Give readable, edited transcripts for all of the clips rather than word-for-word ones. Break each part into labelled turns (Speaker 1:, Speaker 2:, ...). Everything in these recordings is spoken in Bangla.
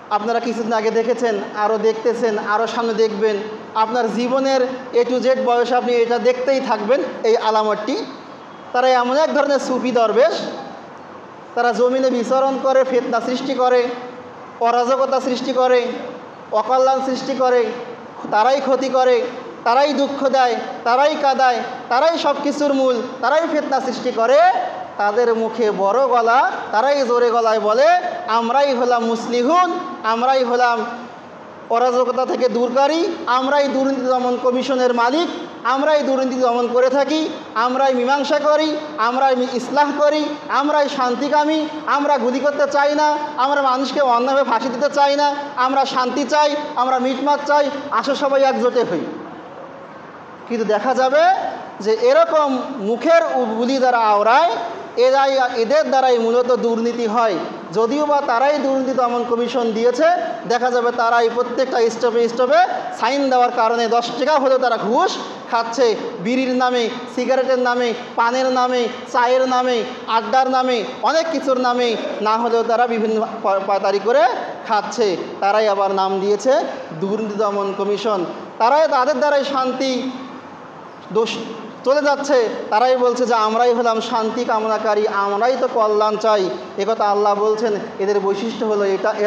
Speaker 1: আপনারা কিছুদিন আগে দেখেছেন, আরও দেখতেছেন, আরও সামনে দেখবেন। আপনার জীবনের A to Z বয়সে আপনি এটা দেখতেই থাকবেন, এই আলামতটি। তারা এমন এক ধরনের সুফি দরবেশ, তারা জমিনে বিচরণ করে, ফিতনা সৃষ্টি করে, অরাজকতা সৃষ্টি করে, অকল্যাণ সৃষ্টি করে, তারাই ক্ষতি করে, তারাই দুঃখ দেয়, তারাই কাঁদায়, তারাই সব কিছুর মূল, তারাই ফিতনা সৃষ্টি করে। তাদের মুখে বড় গলা, তারাই জোরে গলায় বলে আমরাই হলাম মুসলিহুন, আমরাই হলাম অরাজকতা থেকে দূরকারী, আমরাই দুর্নীতি দমন কমিশনের মালিক, আমরাই দুর্নীতি দমন করে থাকি, আমরাই মীমাংসা করি, আমরাই ইসলাহ করি, আমরাই শান্তিকামী, আমরা গুলি করতে চাই না, আমরা মানুষকে অন্যভাবে ফাঁসি দিতে চাই না, আমরা শান্তি চাই, আমরা মিটমাট চাই, আসো সবাই একজোটে হই। কিন্তু দেখা যাবে যে এরকম মুখের বুলি যারা আওড়ায়, এদের দ্বারাই মূলত দুর্নীতি হয়। যদিও বা তারাই দুর্নীতি দমন কমিশন দিয়েছে, দেখা যাবে তারাই প্রত্যেকটা স্টপে স্টপে সাইন দেওয়ার কারণে 10 টাকা হলেও তারা ঘুষ খাচ্ছে। বিড়ির নামে, সিগারেটের নামে, পানের নামে, চায়ের নামে, আড্ডার নামে, অনেক কিছুর নামে না হলেও তারা বিভিন্ন পাতারি করে খাচ্ছে। তারাই আবার নাম দিয়েছে দুর্নীতি দমন কমিশন। তারাই তাদের দ্বারাই শান্তি দোষ চলে যাচ্ছে। তারাই বলছে যে আমরাই হলাম শান্তি কামনাকারী, আমরাই তো কল্যাণ চাই। একথা আল্লাহ বলছেন। এদের বৈশিষ্ট্য হলো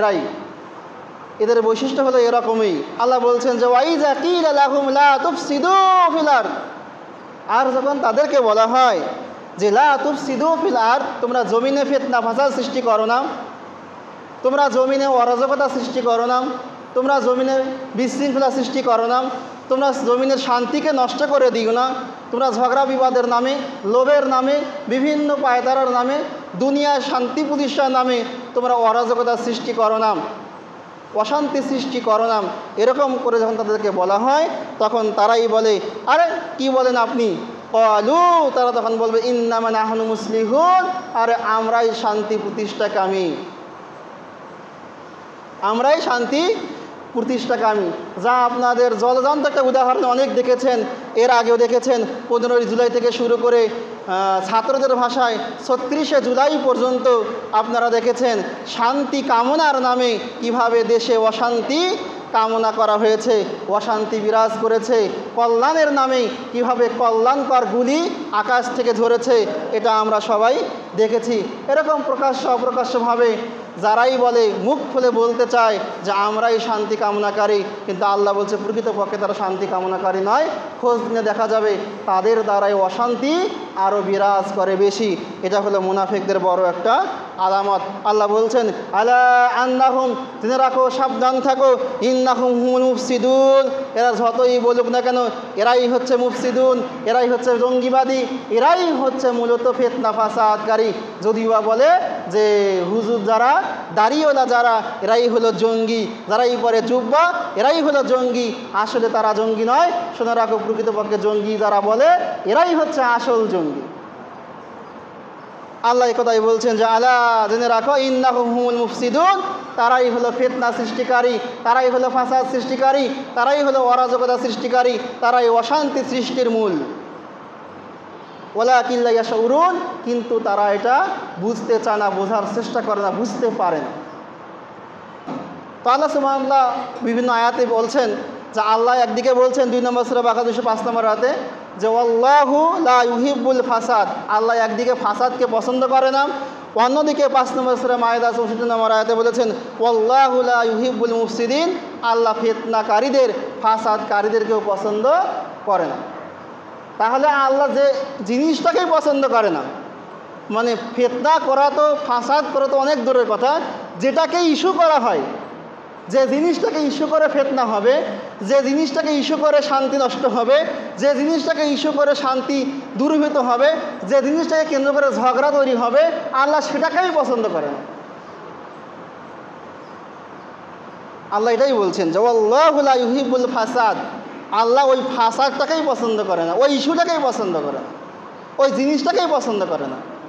Speaker 1: এদের বৈশিষ্ট্য হলো এরকমই। আল্লাহ বলছেন যে ওয়াইযা কিলা লাহুম লা তুফসিদু ফিল আরদ, আর যখন তাদেরকে বলা হয় যে লা তুফসিদু ফিল আরদ, তোমরা জমিনে ফিতনা ফাসাদ সৃষ্টি করো না, তোমরা জমিনে অরাজকতা সৃষ্টি করো না, তোমরা জমিনে বিশৃঙ্খলা সৃষ্টি করো না, তোমরা জমিনের শান্তিকে নষ্ট করে দিও না, তোমরা ঝগড়া বিবাদের নামে, লোভের নামে, বিভিন্ন পায়তারার নামে, দুনিয়ার শান্তি প্রতিষ্ঠার নামে তোমরা অরাজকতা সৃষ্টি করো না, অশান্তি সৃষ্টি করো না। এরকম করে যখন তাদেরকে বলা হয় তখন তারাই বলে আরে কি বলেন আপনি, ক্বালু, তারা তখন বলবে ইন্নামা নাহনু মুসলিহুন, আরে আমরাই শান্তি প্রতিষ্ঠাকামী, আমরাই শান্তি প্রতিষ্ঠাকামী। যা আপনাদের জলজান্ত একটা উদাহরণ অনেক দেখেছেন, এর আগেও দেখেছেন। 15 জুলাই থেকে শুরু করে ছাত্রদের ভাষায় 36শে জুলাই পর্যন্ত আপনারা দেখেছেন শান্তি কামনার নামে কিভাবে দেশে অশান্তি কামনা করা হয়েছে, অশান্তি বিরাজ করেছে। কল্যাণের নামে কিভাবে কল্যাণকর গুলি আকাশ থেকে ঝরেছে, এটা আমরা সবাই দেখেছি। এরকম প্রকাশ্য অপ্রকাশ্যভাবে যারাই বলে, মুখ খুলে বলতে চায় যে আমরাই শান্তি কামনাকারী, কিন্তু আল্লাহ বলছে প্রকৃতপক্ষে তারা শান্তি কামনাকারী নয়। খোঁজ নিয়ে দেখা যাবে তাদের দ্বারাই অশান্তি আরও বিরাজ করে বেশি। এটা হলো মুনাফিকদের বড় একটা আলামত। আল্লাহ বলছেন আলা আন্নাহুম, জেনে রাখো, সাবধান থাকো, ইন্নাহুম হুমুল মুফসিদুন, এরা যতই বলুক না কেন এরাই হচ্ছে মুফসিদুন, এরাই হচ্ছে জঙ্গিবাদী, এরাই হচ্ছে মূলত ফিতনা ফাসাদকারী। যদিও বা বলে যে হুজুর যারা, দাড়িওয়ালা যারা, এরাই হলো জঙ্গি, যারাই পরে জুব্বা এরাই হলো জঙ্গি, আসলে তারা জঙ্গি নয়। শুনে রাখো, প্রকৃতপক্ষে জঙ্গি যারা বলে এরাই হচ্ছে আসল জঙ্গি। আল্লাহ কথাই বলছেন যে আলা, জেনে রাখো, ইন্নাহুম হুমুল মুফসিদুন, তারাই হলো ফিতনা সৃষ্টিকারী, তারাই হলো ফাসাদ সৃষ্টিকারী, তারাই হলো অরাজকতা সৃষ্টিকারী, তারাই অশান্তি সৃষ্টির মূল। ওয়ালাকিন লা ইয়াশউরুন, কিন্তু তারা এটা বুঝতে চায় না, বোঝার চেষ্টা করে না, বুঝতে পারে না। তো আল্লাহ সুবহানাহু ওয়া তাআলা বিভিন্ন আয়াতে বলছেন যে আল্লাহ একদিকে বলছেন 2 নম্বর সূরা বাকারা 205 নম্বর আয়াতে যে ওয়াল্লাহু লা ইউহিব্বুল ফাসাদ, আল্লাহ একদিকে ফাসাদকে পছন্দ করে না, অন্যদিকে 5 নম্বর সূরা মায়েদা 64 নম্বর আয়াতে বলেছেন ওয়াল্লাহু লা ইউহিব্বুল মুফসিদিন, আল্লাহ ফিতনাকারীদের, ফাসাদকারীদেরকেও পছন্দ করে না। তাহলে আল্লাহ যে জিনিসটাকেই পছন্দ করে না, মানে ফিতনা করা তো, ফাসাদ করা তো অনেক দূরের কথা, যেটাকে ইস্যু করা হয়, যে জিনিসটাকে ইস্যু করে ফিতনা হবে, যে জিনিসটাকে ইস্যু করে শান্তি নষ্ট হবে, যে জিনিসটাকে ইস্যু করে শান্তি দূরীভূত হবে, যে জিনিসটাকে কেন্দ্র করে ঝগড়া তৈরি হবে, আল্লাহ সেটাকেই পছন্দ করে না। আল্লাহ এটাই বলছেন যে আল্লাহু লা ইউহিব্বুল ফাসাদ, আল্লাহ ওই ফাসাদটাকেই পছন্দ করে না, ওই ইস্যুটাকেই পছন্দ করে না, ওই জিনিসটাকেই পছন্দ করে না।